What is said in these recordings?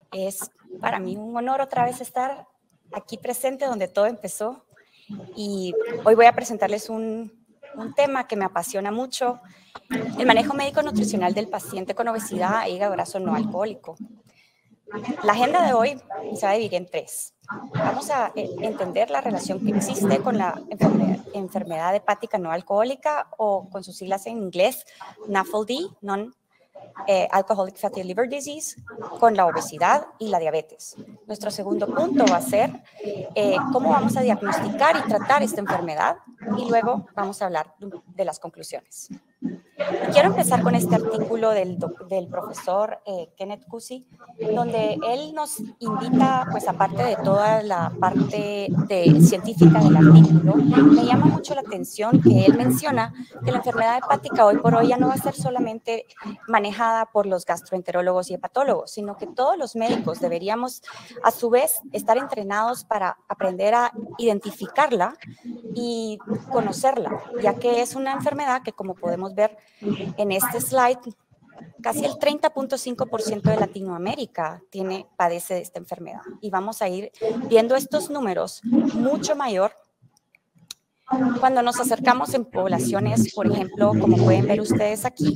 Es para mí un honor otra vez estar aquí presente donde todo empezó y hoy voy a presentarles un tema que me apasiona mucho, el manejo médico nutricional del paciente con obesidad e hígado graso no alcohólico. La agenda de hoy se va a dividir en tres. Vamos a entender la relación que existe con la enfermedad hepática no alcohólica o con sus siglas en inglés NAFLD, Non-Alcoholic Fatty Liver Disease, con la obesidad y la diabetes. Nuestro segundo punto va a ser cómo vamos a diagnosticar y tratar esta enfermedad y luego vamos a hablar de las conclusiones. Quiero empezar con este artículo del profesor Kenneth Kusy, donde él nos invita, pues aparte de toda la parte científica del artículo, me llama mucho la atención que él menciona que la enfermedad hepática hoy por hoy ya no va a ser solamente manejada por los gastroenterólogos y hepatólogos, sino que todos los médicos deberíamos a su vez estar entrenados para aprender a identificarla y conocerla, ya que es una enfermedad que, como podemos ver en este slide, casi el 30.5% de Latinoamérica padece de esta enfermedad. Y vamos a ir viendo estos números mucho mayor cuando nos acercamos en poblaciones, por ejemplo, como pueden ver ustedes aquí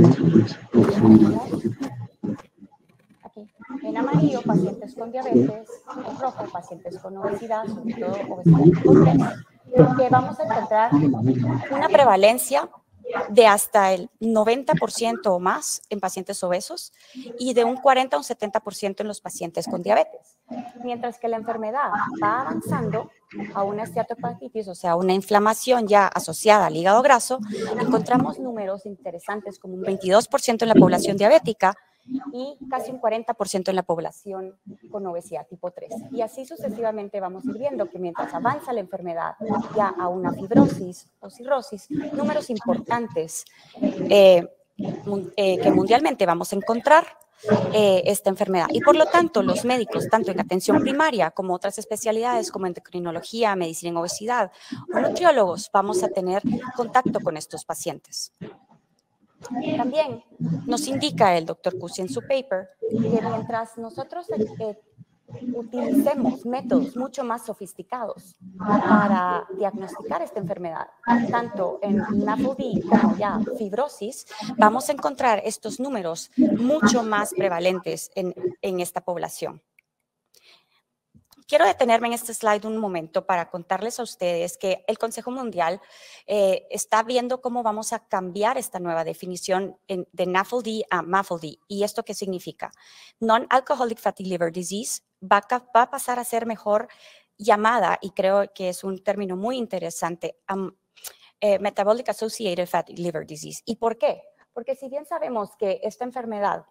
en amarillo, pacientes con diabetes, en rojo, pacientes con obesidad, sobre todo obesidad tipo 3, que vamos a encontrar una prevalencia de hasta el 90% o más en pacientes obesos y de un 40 a un 70% en los pacientes con diabetes. Mientras que la enfermedad va avanzando a una esteatohepatitis, o sea, una inflamación ya asociada al hígado graso, encontramos números interesantes como un 22% en la población diabética y casi un 40% en la población con obesidad tipo 3. Y así sucesivamente vamos a ir viendo que mientras avanza la enfermedad ya a una fibrosis o cirrosis, números importantes que mundialmente vamos a encontrar esta enfermedad. Y por lo tanto, los médicos, tanto en atención primaria como otras especialidades como endocrinología, medicina en obesidad o nutriólogos, vamos a tener contacto con estos pacientes. También nos indica el doctor Kusy en su paper que mientras nosotros utilicemos métodos mucho más sofisticados para diagnosticar esta enfermedad, tanto en NAFLD como ya fibrosis, vamos a encontrar estos números mucho más prevalentes en esta población. Quiero detenerme en este slide un momento para contarles a ustedes que el Consejo Mundial está viendo cómo vamos a cambiar esta nueva definición de NAFLD a MAFLD. ¿Y esto qué significa? Non-Alcoholic Fatty Liver Disease va a pasar a ser mejor llamada, y creo que es un término muy interesante, Metabolic Associated Fatty Liver Disease. ¿Y por qué? Porque si bien sabemos que esta enfermedad,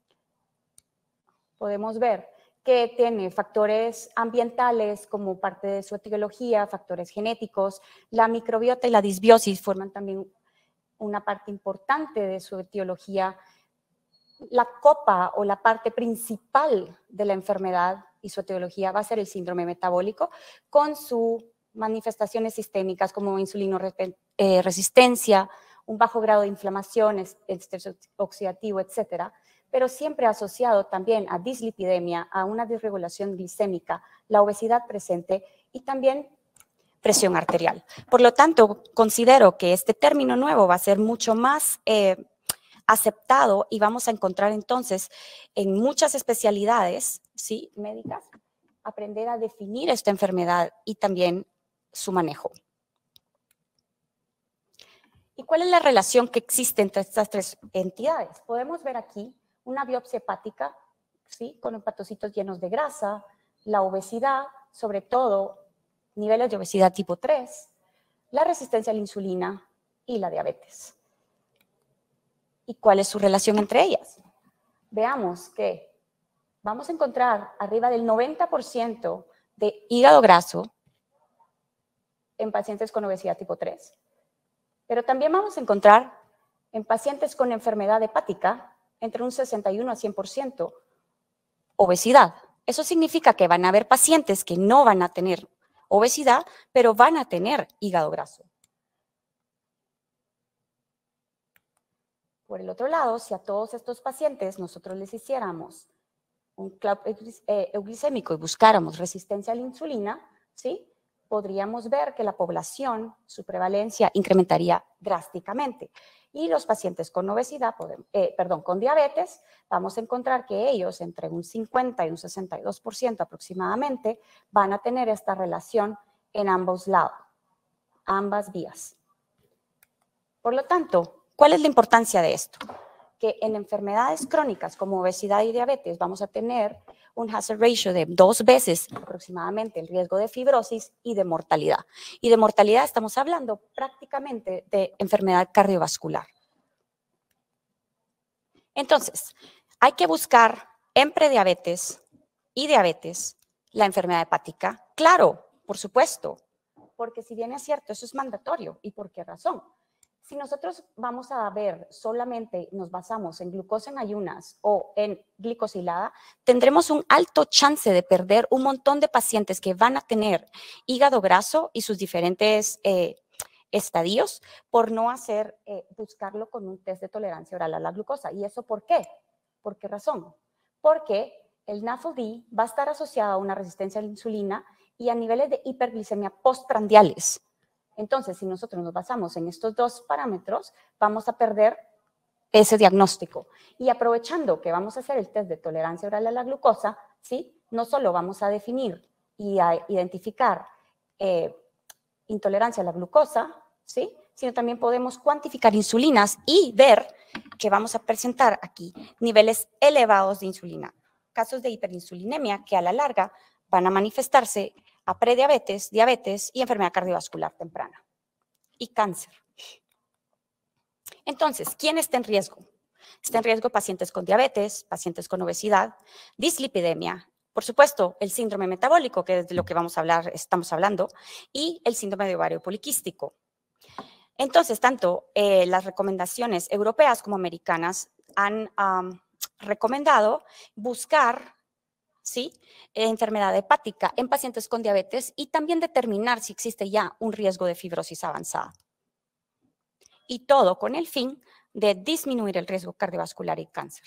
podemos ver que tiene factores ambientales como parte de su etiología, factores genéticos, la microbiota y la disbiosis forman también una parte importante de su etiología. La copa o la parte principal de la enfermedad y su etiología va a ser el síndrome metabólico con sus manifestaciones sistémicas como insulinoresistencia, un bajo grado de inflamación, estrés oxidativo, etcétera, pero siempre asociado también a dislipidemia, a una disregulación glicémica, la obesidad presente y también presión arterial. Por lo tanto, considero que este término nuevo va a ser mucho más aceptado y vamos a encontrar entonces en muchas especialidades, ¿sí?, médicas, aprender a definir esta enfermedad y también su manejo. ¿Y cuál es la relación que existe entre estas tres entidades? Podemos ver aquí una biopsia hepática, ¿sí?, con hepatocitos llenos de grasa, la obesidad, sobre todo niveles de obesidad tipo 3, la resistencia a la insulina y la diabetes. ¿Y cuál es su relación entre ellas? Veamos que vamos a encontrar arriba del 90% de hígado graso en pacientes con obesidad tipo 3, pero también vamos a encontrar en pacientes con enfermedad hepática entre un 61 a 100% obesidad. Eso significa que van a haber pacientes que no van a tener obesidad, pero van a tener hígado graso. Por el otro lado, si a todos estos pacientes nosotros les hiciéramos un club euglicémico y buscáramos resistencia a la insulina, ¿sí? Podríamos ver que la población, su prevalencia incrementaría drásticamente. Y los pacientes con obesidad, con diabetes, vamos a encontrar que ellos, entre un 50 y un 62% aproximadamente, van a tener esta relación en ambos lados, ambas vías. Por lo tanto, ¿cuál es la importancia de esto? Que en enfermedades crónicas como obesidad y diabetes vamos a tener un hazard ratio de 2 veces aproximadamente el riesgo de fibrosis y de mortalidad. Y de mortalidad estamos hablando prácticamente de enfermedad cardiovascular. Entonces, hay que buscar en prediabetes y diabetes la enfermedad hepática. Claro, por supuesto, porque si bien es cierto, eso es mandatorio. ¿Y por qué razón? Si nosotros vamos a ver solamente, nos basamos en glucosa en ayunas o en glicosilada, tendremos un alto chance de perder un montón de pacientes que van a tener hígado graso y sus diferentes estadios por no buscarlo con un test de tolerancia oral a la glucosa. ¿Y eso por qué? ¿Por qué razón? Porque el NAFLD va a estar asociado a una resistencia a la insulina y a niveles de hiperglicemia postprandiales. Entonces, si nosotros nos basamos en estos dos parámetros, vamos a perder ese diagnóstico. Y aprovechando que vamos a hacer el test de tolerancia oral a la glucosa, ¿sí? No solo vamos a definir y a identificar intolerancia a la glucosa, ¿sí? Sino también podemos cuantificar insulinas y ver que vamos a presentar aquí niveles elevados de insulina. Casos de hiperinsulinemia que a la larga van a manifestarse a prediabetes, diabetes y enfermedad cardiovascular temprana y cáncer. Entonces, ¿quién está en riesgo? Está en riesgo pacientes con diabetes, pacientes con obesidad, dislipidemia, por supuesto, el síndrome metabólico, que es de lo que estamos hablando, y el síndrome de ovario poliquístico. Entonces, tanto las recomendaciones europeas como americanas han recomendado buscar, ¿sí?, enfermedad hepática en pacientes con diabetes y también determinar si existe ya un riesgo de fibrosis avanzada. Y todo con el fin de disminuir el riesgo cardiovascular y cáncer.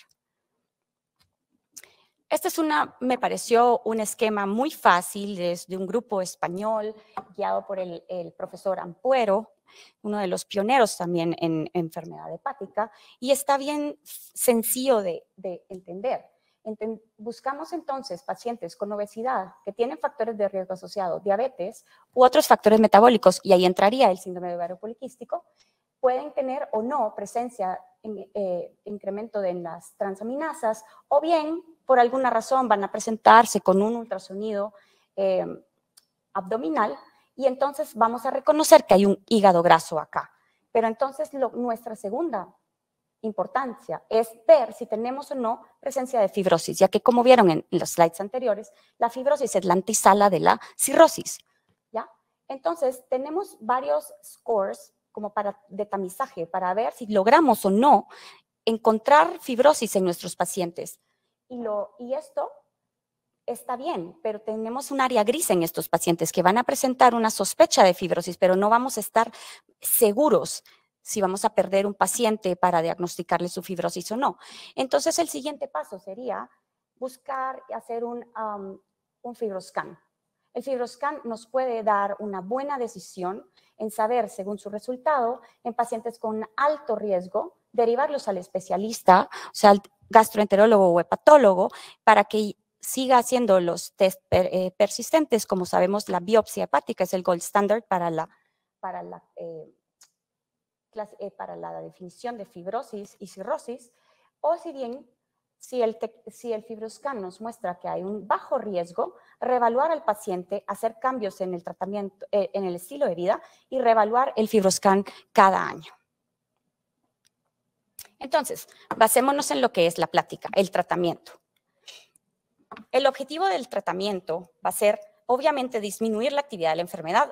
Este me pareció un esquema muy fácil desde un grupo español guiado por el profesor Ampuero, uno de los pioneros también en enfermedad hepática, y está bien sencillo de entender. Buscamos entonces pacientes con obesidad que tienen factores de riesgo asociados, diabetes u otros factores metabólicos, y ahí entraría el síndrome de ovario poliquístico, pueden tener o no presencia, incremento en las transaminasas, o bien por alguna razón van a presentarse con un ultrasonido abdominal y entonces vamos a reconocer que hay un hígado graso acá. Pero entonces nuestra segunda importancia es ver si tenemos o no presencia de fibrosis, ya que como vieron en los slides anteriores, la fibrosis es la antesala de la cirrosis, ¿ya? Entonces tenemos varios scores como de tamizaje para ver si logramos o no encontrar fibrosis en nuestros pacientes. Y esto está bien, pero tenemos un área gris en estos pacientes que van a presentar una sospecha de fibrosis, pero no vamos a estar seguros si vamos a perder un paciente para diagnosticarle su fibrosis o no. Entonces, el siguiente paso sería buscar y hacer un fibroscan. El fibroscan nos puede dar una buena decisión en saber, según su resultado, en pacientes con alto riesgo, derivarlos al especialista, o sea, al gastroenterólogo o hepatólogo, para que siga haciendo los test persistentes. Como sabemos, la biopsia hepática es el gold standard para la definición de fibrosis y cirrosis, o si bien, si el fibroscan nos muestra que hay un bajo riesgo, reevaluar al paciente, hacer cambios en el tratamiento, en el estilo de vida y reevaluar el fibroscan cada año. Entonces, basémonos en lo que es la plática, el tratamiento. El objetivo del tratamiento va a ser, obviamente, disminuir la actividad de la enfermedad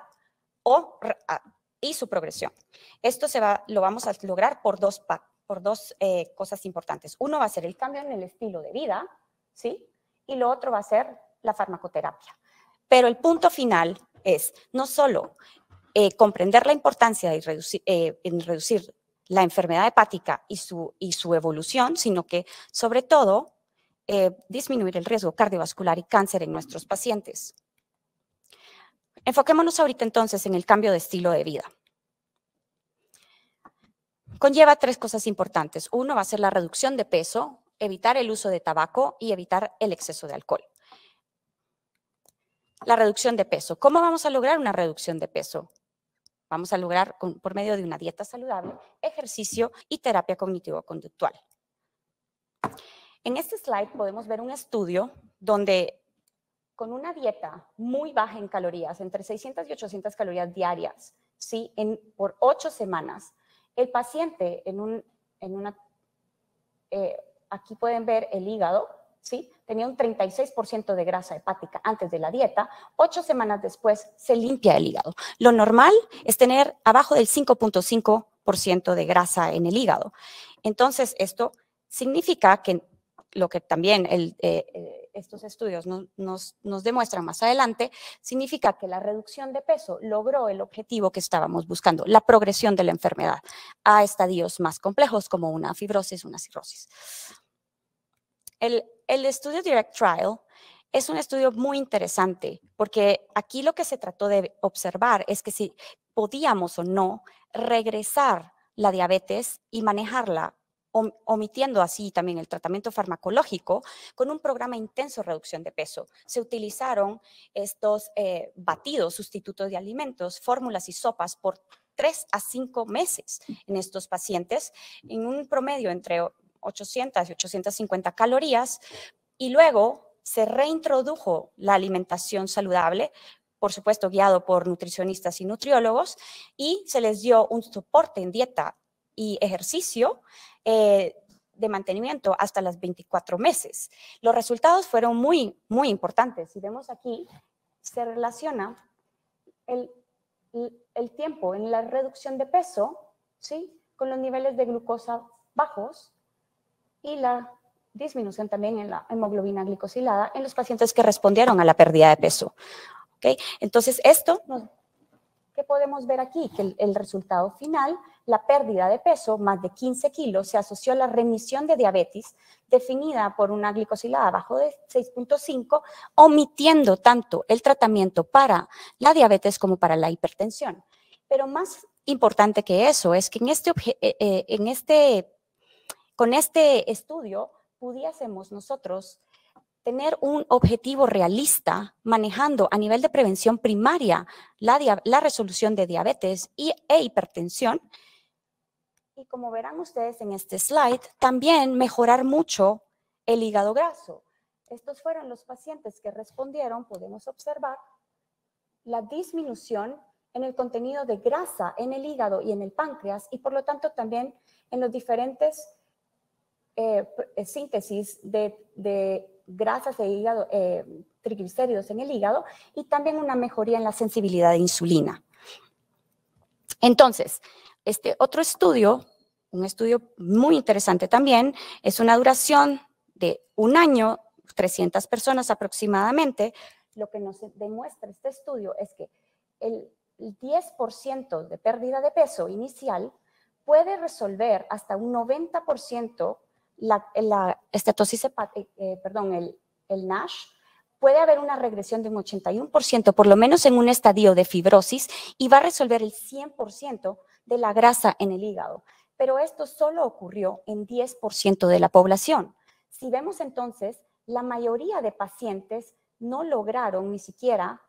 y su progresión. Esto lo vamos a lograr por dos cosas importantes. Uno va a ser el cambio en el estilo de vida, ¿sí? Y lo otro va a ser la farmacoterapia. Pero el punto final es no solo comprender la importancia de reducir la enfermedad hepática y su evolución, sino que, sobre todo, disminuir el riesgo cardiovascular y cáncer en nuestros pacientes. Enfoquémonos ahorita entonces en el cambio de estilo de vida. Conlleva 3 cosas importantes. Uno va a ser la reducción de peso, evitar el uso de tabaco y evitar el exceso de alcohol. La reducción de peso. ¿Cómo vamos a lograr una reducción de peso? Vamos a lograr por medio de una dieta saludable, ejercicio y terapia cognitivo-conductual. En este slide podemos ver un estudio donde con una dieta muy baja en calorías, entre 600 y 800 calorías diarias, ¿sí? Por 8 semanas, el paciente aquí pueden ver el hígado, ¿sí? Tenía un 36% de grasa hepática antes de la dieta. 8 semanas después se limpia el hígado. Lo normal es tener abajo del 5.5% de grasa en el hígado. Entonces, esto significa que lo que también estos estudios nos demuestran más adelante, significa que la reducción de peso logró el objetivo que estábamos buscando, la progresión de la enfermedad a estadios más complejos como una fibrosis, una cirrosis. El estudio Direct Trial es un estudio muy interesante porque aquí lo que se trató de observar es que si podíamos o no regresar la diabetes y manejarla omitiendo así también el tratamiento farmacológico con un programa intenso de reducción de peso. Se utilizaron estos batidos sustitutos de alimentos, fórmulas y sopas por 3 a 5 meses en estos pacientes, en un promedio entre 800 y 850 calorías, y luego se reintrodujo la alimentación saludable, por supuesto guiado por nutricionistas y nutriólogos, y se les dio un soporte en dieta y ejercicio de mantenimiento hasta las 24 meses. Los resultados fueron muy, muy importantes. Si vemos aquí, se relaciona el tiempo en la reducción de peso, ¿sí?, con los niveles de glucosa bajos y la disminución también en la hemoglobina glicosilada en los pacientes que respondieron a la pérdida de peso. ¿Okay? Entonces, ¿qué podemos ver aquí? Que el resultado final, la pérdida de peso, más de 15 kilos, se asoció a la remisión de diabetes definida por una glicosilada abajo de 6.5, omitiendo tanto el tratamiento para la diabetes como para la hipertensión. Pero más importante que eso es que con este estudio pudiésemos nosotros tener un objetivo realista manejando a nivel de prevención primaria la resolución de diabetes e hipertensión. Y como verán ustedes en este slide, también mejorar mucho el hígado graso. Estos fueron los pacientes que respondieron, podemos observar la disminución en el contenido de grasa en el hígado y en el páncreas y por lo tanto también en los diferentes síntesis de grasas de hígado, triglicéridos en el hígado y también una mejoría en la sensibilidad de insulina. Entonces, este otro estudio, un estudio muy interesante también, es una duración de 1 año, 300 personas aproximadamente. Lo que nos demuestra este estudio es que el 10% de pérdida de peso inicial puede resolver hasta un 90% la estatosis hepática, el NASH. Puede haber una regresión de un 81%, por lo menos en un estadio de fibrosis, y va a resolver el 100% de la grasa en el hígado. Pero esto solo ocurrió en 10% de la población. Si vemos entonces, la mayoría de pacientes no lograron ni siquiera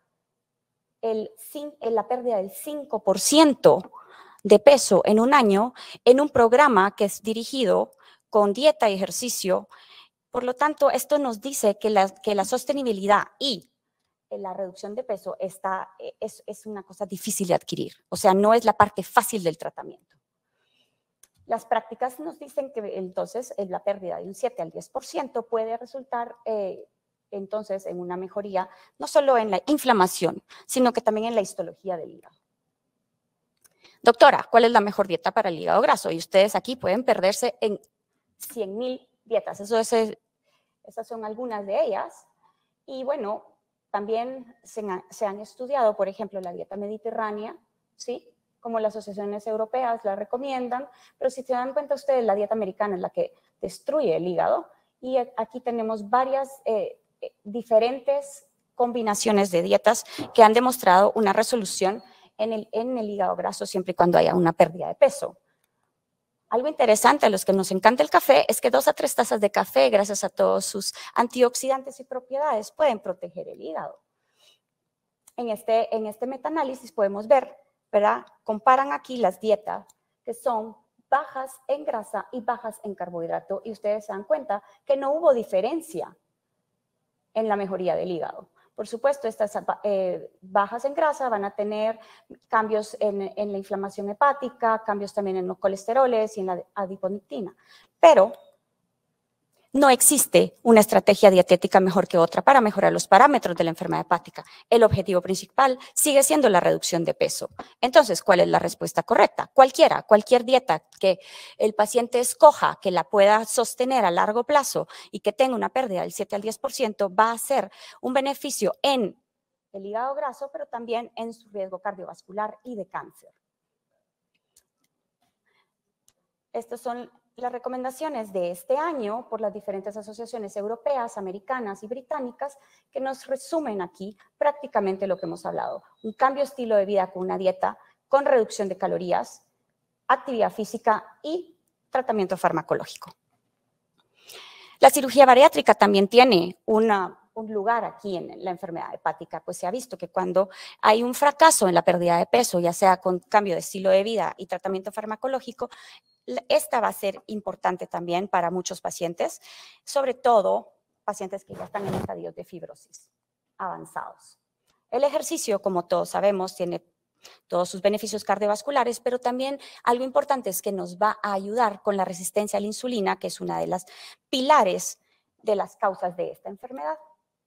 la pérdida del 5% de peso en 1 año en un programa que es dirigido con dieta y ejercicio. Por lo tanto, esto nos dice que la sostenibilidad y la reducción de peso es una cosa difícil de adquirir. O sea, no es la parte fácil del tratamiento. Las prácticas nos dicen que entonces la pérdida de un 7 al 10% puede resultar entonces en una mejoría, no solo en la inflamación, sino que también en la histología del hígado. Doctora, ¿cuál es la mejor dieta para el hígado graso? Y ustedes aquí pueden perderse en 100,000 dietas. Esas son algunas de ellas. Y bueno, también se han estudiado, por ejemplo, la dieta mediterránea, ¿sí?, como las asociaciones europeas la recomiendan, pero si se dan cuenta ustedes, la dieta americana es la que destruye el hígado y aquí tenemos varias diferentes combinaciones de dietas que han demostrado una resolución en el hígado graso siempre y cuando haya una pérdida de peso. Algo interesante a los que nos encanta el café es que 2 a 3 tazas de café, gracias a todos sus antioxidantes y propiedades, pueden proteger el hígado. En este metaanálisis podemos ver, ¿verdad? Comparan aquí las dietas que son bajas en grasa y bajas en carbohidrato y ustedes se dan cuenta que no hubo diferencia en la mejoría del hígado. Por supuesto, estas bajas en grasa van a tener cambios en la inflamación hepática, cambios también en los colesteroles y en la adiponectina. Pero no existe una estrategia dietética mejor que otra para mejorar los parámetros de la enfermedad hepática. El objetivo principal sigue siendo la reducción de peso. Entonces, ¿cuál es la respuesta correcta? Cualquier dieta que el paciente escoja, que la pueda sostener a largo plazo y que tenga una pérdida del 7 al 10%, va a ser un beneficio en el hígado graso, pero también en su riesgo cardiovascular y de cáncer. Estas son las recomendaciones de este año por las diferentes asociaciones europeas, americanas y británicas que nos resumen aquí prácticamente lo que hemos hablado. Un cambio de estilo de vida con una dieta con reducción de calorías, actividad física y tratamiento farmacológico. La cirugía bariátrica también tiene un lugar aquí en la enfermedad hepática, pues se ha visto que cuando hay un fracaso en la pérdida de peso, ya sea con cambio de estilo de vida y tratamiento farmacológico, esta va a ser importante también para muchos pacientes, sobre todo pacientes que ya están en estadios de fibrosis avanzados. El ejercicio, como todos sabemos, tiene todos sus beneficios cardiovasculares, pero también algo importante es que nos va a ayudar con la resistencia a la insulina, que es una de las pilares de las causas de esta enfermedad.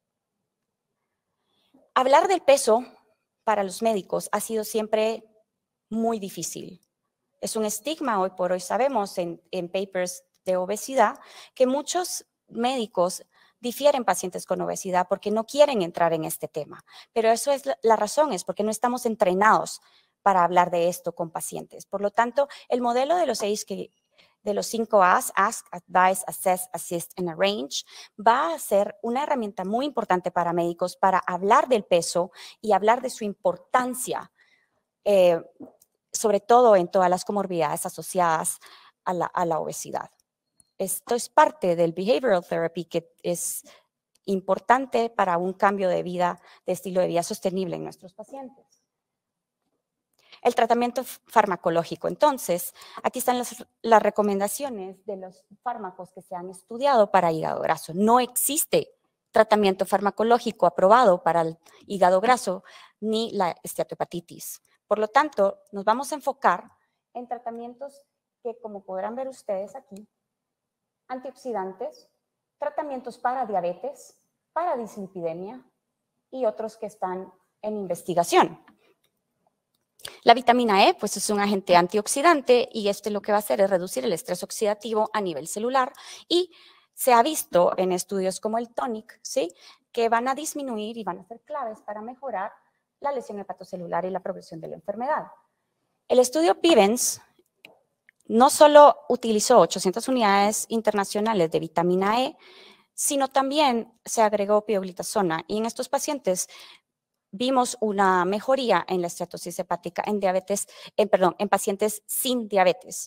Hablar del peso para los médicos ha sido siempre muy difícil. Es un estigma, hoy por hoy sabemos en papers de obesidad que muchos médicos difieren pacientes con obesidad porque no quieren entrar en este tema. Pero eso es la razón, es porque no estamos entrenados para hablar de esto con pacientes. Por lo tanto, el modelo de los 5 A's, Ask, Advise, Assess, Assist and Arrange, va a ser una herramienta muy importante para médicos para hablar del peso y hablar de su importancia, sobre todo en todas las comorbilidades asociadas a la obesidad. Esto es parte del behavioral therapy que es importante para un cambio de vida, de estilo de vida sostenible en nuestros pacientes. El tratamiento farmacológico. Entonces, aquí están las recomendaciones de los fármacos que se han estudiado para hígado graso. No existe tratamiento farmacológico aprobado para el hígado graso ni la esteatohepatitis. Por lo tanto, nos vamos a enfocar en tratamientos que, como podrán ver ustedes aquí, antioxidantes, tratamientos para diabetes, para dislipidemia y otros que están en investigación. La vitamina E, pues es un agente antioxidante y lo que va a hacer es reducir el estrés oxidativo a nivel celular y se ha visto en estudios como el TONIC, ¿sí?, que van a disminuir y van a ser claves para mejorar la lesión hepatocelular y la progresión de la enfermedad. El estudio PIVENS no solo utilizó 800 unidades internacionales de vitamina E, sino también se agregó pioglitazona y en estos pacientes vimos una mejoría en la esteatosis hepática en pacientes sin diabetes.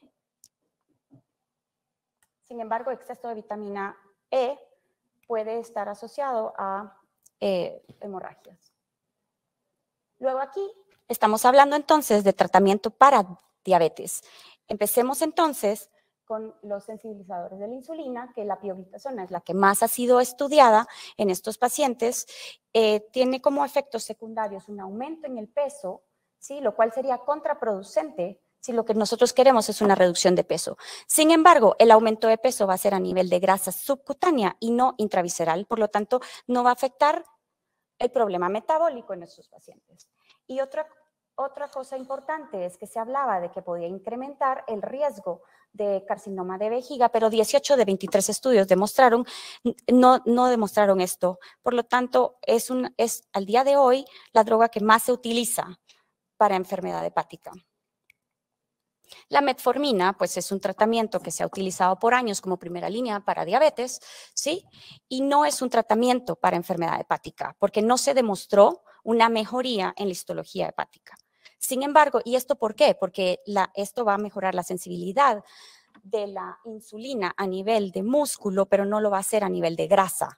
Sin embargo, exceso de vitamina E puede estar asociado a hemorragias. Luego aquí estamos hablando entonces de tratamiento para diabetes. Empecemos entonces con los sensibilizadores de la insulina, que la pioglitazona es la que más ha sido estudiada en estos pacientes. Tiene como efectos secundarios un aumento en el peso, ¿sí?, lo cual sería contraproducente si lo que nosotros queremos es una reducción de peso. Sin embargo, el aumento de peso va a ser a nivel de grasa subcutánea y no intravisceral, por lo tanto, no va a afectar el problema metabólico en nuestros pacientes. Y otra cosa importante es que se hablaba de que podía incrementar el riesgo de carcinoma de vejiga, pero 18 de 23 estudios no demostraron esto. Por lo tanto, es al día de hoy la droga que más se utiliza para enfermedad hepática. La metformina, pues es un tratamiento que se ha utilizado por años como primera línea para diabetes, ¿sí? Y no es un tratamiento para enfermedad hepática, porque no se demostró una mejoría en la histología hepática. Sin embargo, ¿y esto por qué? Porque esto va a mejorar la sensibilidad de la insulina a nivel de músculo, pero no lo va a hacer a nivel de grasa.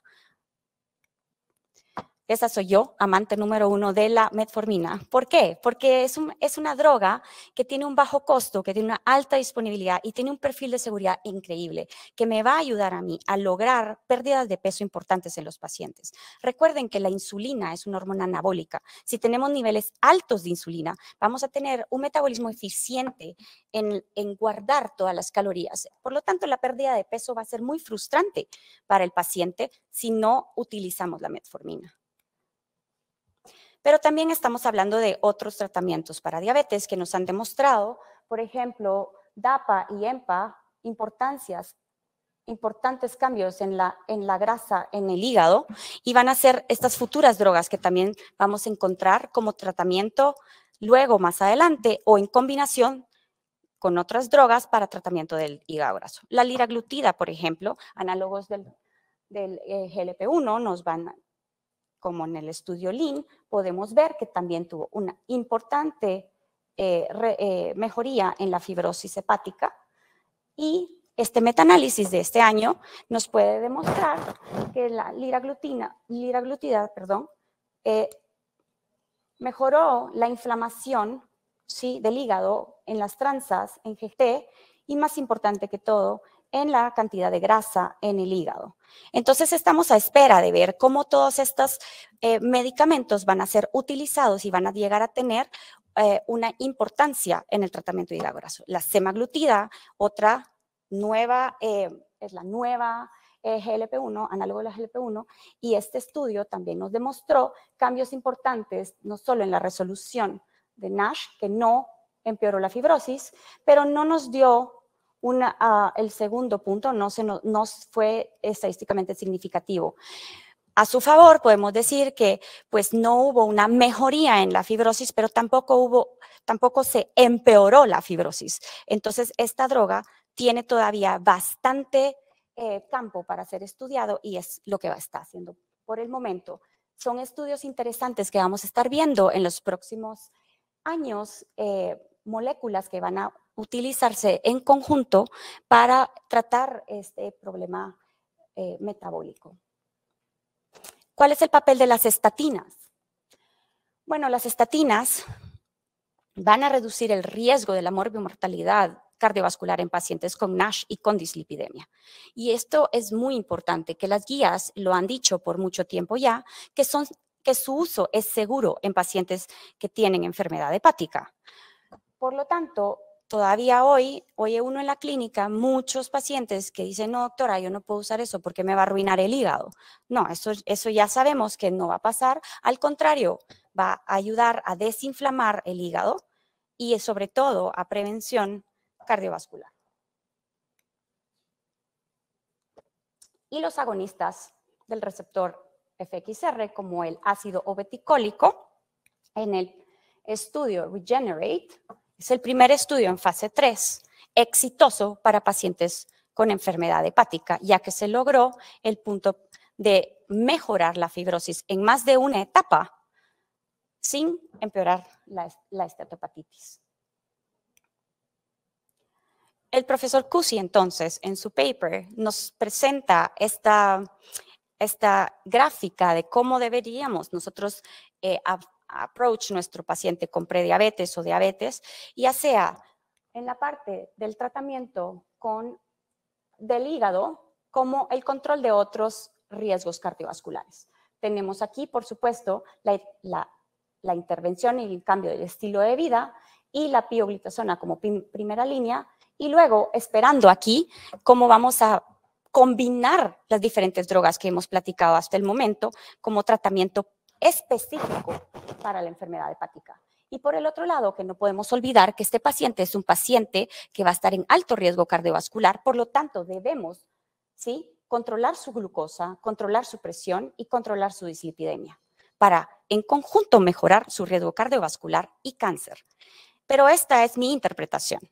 Esa soy yo, amante número 1 de la metformina. ¿Por qué? Porque es una droga que tiene un bajo costo, que tiene una alta disponibilidad y tiene un perfil de seguridad increíble, que me va a ayudar a mí a lograr pérdidas de peso importantes en los pacientes. Recuerden que la insulina es una hormona anabólica. Si tenemos niveles altos de insulina, vamos a tener un metabolismo eficiente en guardar todas las calorías. Por lo tanto, la pérdida de peso va a ser muy frustrante para el paciente si no utilizamos la metformina. Pero también estamos hablando de otros tratamientos para diabetes que nos han demostrado, por ejemplo, DAPA y EMPA, importantes cambios en la grasa en el hígado, y van a ser estas futuras drogas que también vamos a encontrar como tratamiento luego más adelante o en combinación con otras drogas para tratamiento del hígado graso. La liraglutida, por ejemplo, análogos del GLP-1 nos van, como en el estudio Lean, podemos ver que también tuvo una importante mejoría en la fibrosis hepática, y este metaanálisis de este año nos puede demostrar que la liraglutida, mejoró la inflamación, ¿sí?, del hígado en las tranzas, en GT, y más importante que todo, en la cantidad de grasa en el hígado. Entonces estamos a espera de ver cómo todos estos medicamentos van a ser utilizados y van a llegar a tener una importancia en el tratamiento de hígado graso. La semaglutida, otra nueva, es la nueva GLP-1, análogo de la GLP-1, y este estudio también nos demostró cambios importantes, no solo en la resolución de NASH, que no empeoró la fibrosis, pero no nos dio el segundo punto, no fue estadísticamente significativo. A su favor, podemos decir que pues no hubo una mejoría en la fibrosis, pero tampoco se empeoró la fibrosis. Entonces, esta droga tiene todavía bastante campo para ser estudiado, y es lo que va a estar haciendo por el momento. Son estudios interesantes que vamos a estar viendo en los próximos años, moléculas que van a utilizarse en conjunto para tratar este problema metabólico. ¿Cuál es el papel de las estatinas? Bueno, las estatinas van a reducir el riesgo de la morbimortalidad cardiovascular en pacientes con NASH y con dislipidemia. Y esto es muy importante, que las guías lo han dicho por mucho tiempo ya, que su uso es seguro en pacientes que tienen enfermedad hepática. Por lo tanto, todavía hoy oye uno en la clínica muchos pacientes que dicen, no, doctora, yo no puedo usar eso porque me va a arruinar el hígado. No, eso ya sabemos que no va a pasar. Al contrario, va a ayudar a desinflamar el hígado y sobre todo a prevención cardiovascular. Y los agonistas del receptor FXR, como el ácido obeticólico, en el estudio Regenerate, es el primer estudio en fase 3 exitoso para pacientes con enfermedad hepática, ya que se logró el punto de mejorar la fibrosis en más de una etapa sin empeorar la esteatohepatitis. El profesor Cusi, entonces, en su paper, nos presenta esta gráfica de cómo deberíamos nosotros approach nuestro paciente con prediabetes o diabetes, ya sea en la parte del tratamiento del hígado, como el control de otros riesgos cardiovasculares. Tenemos aquí, por supuesto, la intervención y el cambio del estilo de vida y la pioglitazona como primera línea, y luego esperando aquí cómo vamos a combinar las diferentes drogas que hemos platicado hasta el momento como tratamiento específico para la enfermedad hepática. Y por el otro lado, que no podemos olvidar que este paciente es un paciente que va a estar en alto riesgo cardiovascular, por lo tanto debemos, ¿sí?, controlar su glucosa, controlar su presión y controlar su dislipidemia para en conjunto mejorar su riesgo cardiovascular y cáncer. Pero esta es mi interpretación.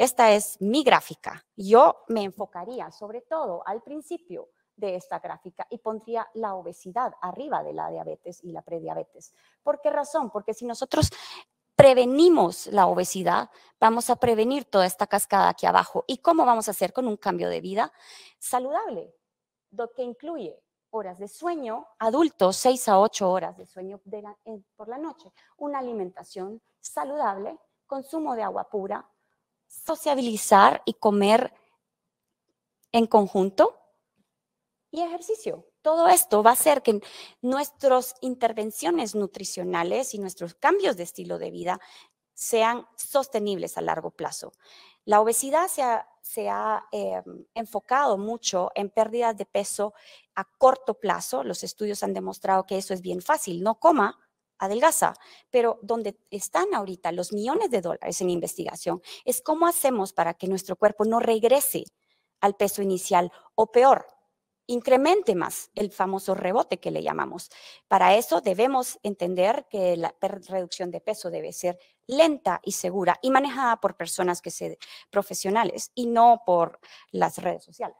Esta es mi gráfica. Yo me enfocaría sobre todo al principio de esta gráfica y pondría la obesidad arriba de la diabetes y la prediabetes. ¿Por qué razón? Porque si nosotros prevenimos la obesidad, vamos a prevenir toda esta cascada aquí abajo. ¿Y cómo vamos a hacer? Con un cambio de vida saludable, lo que incluye horas de sueño, adultos 6 a 8 horas de sueño por la noche, una alimentación saludable, consumo de agua pura, sociabilizar y comer en conjunto y ejercicio. Todo esto va a hacer que nuestras intervenciones nutricionales y nuestros cambios de estilo de vida sean sostenibles a largo plazo. La obesidad se ha enfocado mucho en pérdidas de peso a corto plazo. Los estudios han demostrado que eso es bien fácil. No coma, adelgaza. Pero donde están ahorita los millones de dólares en investigación es cómo hacemos para que nuestro cuerpo no regrese al peso inicial o peor, incremente más el famoso rebote que le llamamos. Para eso debemos entender que la reducción de peso debe ser lenta y segura y manejada por personas profesionales y no por las redes sociales.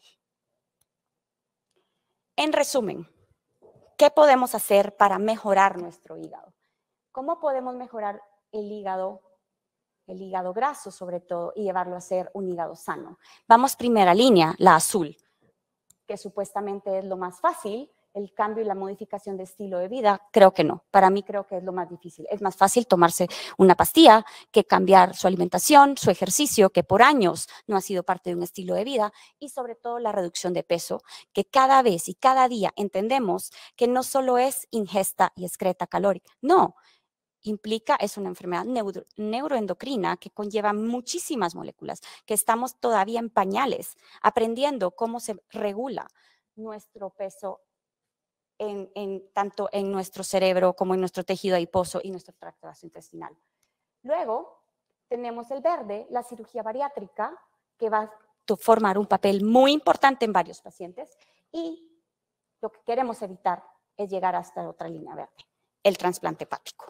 En resumen, ¿qué podemos hacer para mejorar nuestro hígado? ¿Cómo podemos mejorar el hígado graso sobre todo, y llevarlo a ser un hígado sano? Vamos primera línea, la azul, que supuestamente es lo más fácil, el cambio y la modificación de estilo de vida. Creo que no, para mí creo que es lo más difícil. Es más fácil tomarse una pastilla que cambiar su alimentación, su ejercicio, que por años no ha sido parte de un estilo de vida, y sobre todo la reducción de peso, que cada vez y cada día entendemos que no solo es ingesta y excreta calórica, no, es una enfermedad neuroendocrina que conlleva muchísimas moléculas, que estamos todavía en pañales, aprendiendo cómo se regula nuestro peso tanto en nuestro cerebro como en nuestro tejido adiposo y nuestro tracto gastrointestinal. Luego tenemos el verde, la cirugía bariátrica, que va a formar un papel muy importante en varios pacientes, y lo que queremos evitar es llegar hasta otra línea verde, el trasplante hepático.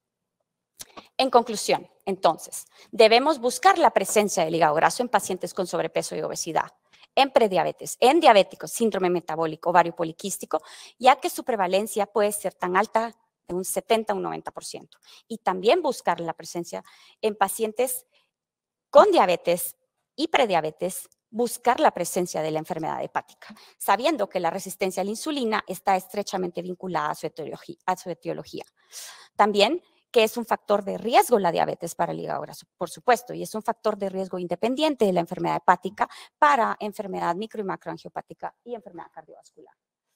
En conclusión, entonces, debemos buscar la presencia del hígado graso en pacientes con sobrepeso y obesidad, en prediabetes, en diabéticos, síndrome metabólico, ovario poliquístico, ya que su prevalencia puede ser tan alta de un 70 a un 90%. Y también buscar la presencia en pacientes con diabetes y prediabetes, buscar la presencia de la enfermedad hepática, sabiendo que la resistencia a la insulina está estrechamente vinculada a su etiología. También que es un factor de riesgo la diabetes para el hígado graso, por supuesto, y es un factor de riesgo independiente de la enfermedad hepática para enfermedad micro y macroangiopática y enfermedad cardiovascular.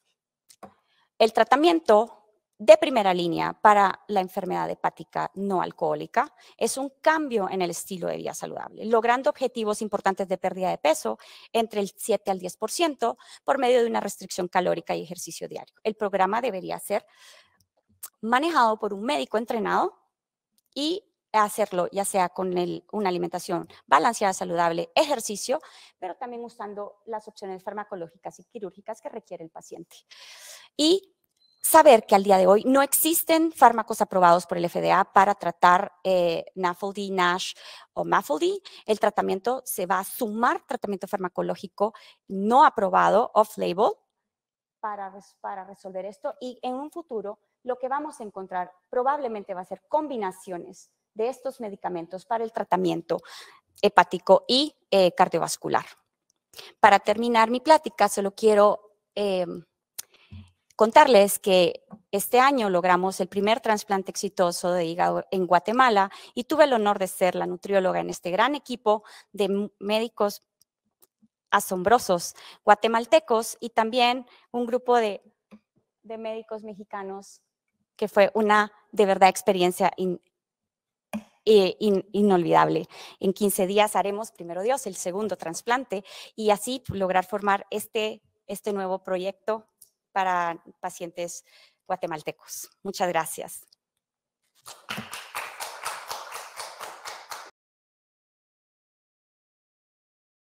El tratamiento de primera línea para la enfermedad hepática no alcohólica es un cambio en el estilo de vida saludable, logrando objetivos importantes de pérdida de peso entre el 7 al 10% por medio de una restricción calórica y ejercicio diario. El programa debería ser manejado por un médico entrenado y hacerlo ya sea con una alimentación balanceada, saludable, ejercicio, pero también usando las opciones farmacológicas y quirúrgicas que requiere el paciente. Y saber que al día de hoy no existen fármacos aprobados por el FDA para tratar NAFLD, NASH o MAFLD. El tratamiento se va a sumar tratamiento farmacológico no aprobado, off-label, para resolver esto, y en un futuro lo que vamos a encontrar probablemente va a ser combinaciones de estos medicamentos para el tratamiento hepático y cardiovascular. Para terminar mi plática, solo quiero contarles que este año logramos el primer trasplante exitoso de hígado en Guatemala y tuve el honor de ser la nutrióloga en este gran equipo de médicos asombrosos guatemaltecos y también un grupo de médicos mexicanos que fue una de verdad experiencia inolvidable. En 15 días haremos, primero Dios, el segundo trasplante y así lograr formar este nuevo proyecto para pacientes guatemaltecos. Muchas gracias.